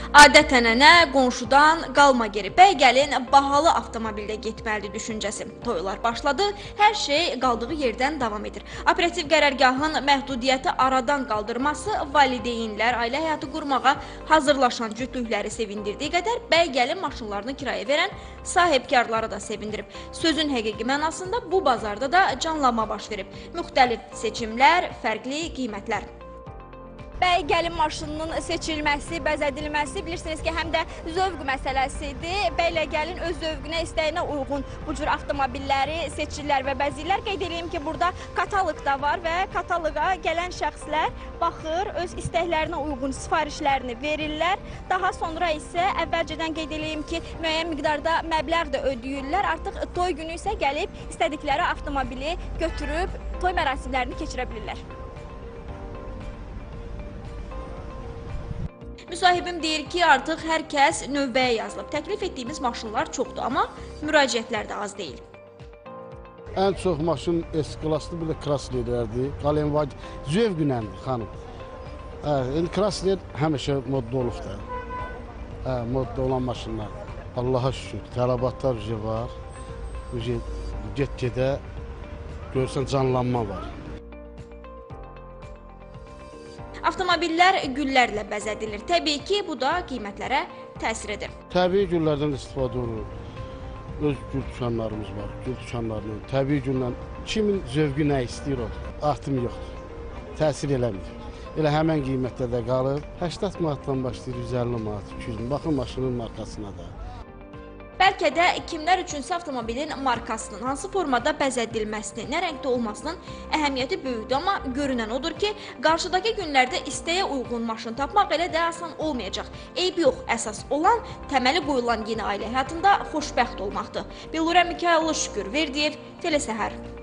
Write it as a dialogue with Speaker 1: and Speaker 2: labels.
Speaker 1: Adət-ənənə qonşudan qalma geri. Bəy gəlin bahalı avtomobildə getməlidir düşüncəsi. Toylar başladı, hər şey qaldığı yerdən davam edir. Operativ qərargahın məhdudiyyəti aradan qaldırması valideynlər, ailə həyatı qurmağa hazırlaşan cütlükləri sevindirdiyi qədər bəy gəlin maşınlarını kirayə verən sahibkarları da sevindirib. Sözün həqiqi mənasında bu bazarda da canlanma baş verib. Müxtəlif seçimlər, fərqli qiymətlər.
Speaker 2: Bəy gəlin maşınının seçilməsi, bəzədilməsi bilirsiniz ki, həm də zövq məsələsidir. Bəylə gəlin öz zövqünə, istəyinə uyğun bu cür avtomobilləri seçirlər və bəzirlər. Qeyd edeyim ki, burada kataloq da var və kataloqa gələn şəxslər baxır, öz istəklərinə uyğun sifarişlərini verirlər. Daha sonra isə əvvəlcədən qeyd edeyim ki, müəyyən miqdarda məbləğ də ödəyirlər. Artıq toy günü isə gəlib istədikləri avtomobili götürüb toy mərasimlərini keçirə bilirlər.
Speaker 1: Müsahibim deyir ki, artıq hər kəs növbəyə yazılıb. Təklif etdiyimiz maşınlar çoxdur, amma müraciətlər də az deyil.
Speaker 3: Ən çox maşın S-klasslı, bir də Kraslerlərdir. Qalenvag zövqünəndir, xanım. Krasler həmişə modda olub da. Modda olan maşınlar. Allaha şükür, tələbatlar var. Get-gedə görürsən canlanma var.
Speaker 1: Avtomobillər güllərlə bəzədilir. Təbii ki, bu da qiymətlərə təsir edir.
Speaker 3: Təbii güllərdən də istifadə olunur. Öz gül dükanlarımız var, gül dükanlarının. Təbii güllə kimin zövqü nə istəyir o? Artım yoxdur, təsir eləmir. Elə həmən qiymətdə də qalıb. 80 manatdan başlayır, 150 manat, 200 manat. Baxın maşının markasına da.
Speaker 1: Bəlkə də kimlər üçünsə avtomobilin markasının, hansı formada bəzədilməsinin, nə rəngdə olmasının əhəmiyyəti böyükdür. Amma görünən odur ki, qarşıdakı günlərdə istəyə uyğun maşın tapmaq elə də asan olmayacaq. Eybi yox, əsas olan təməli qoyulan yeni ailə həyatında xoşbəxt olmaqdır. Billurə Mikayılı Şükür Verdiyev, Telesəhər.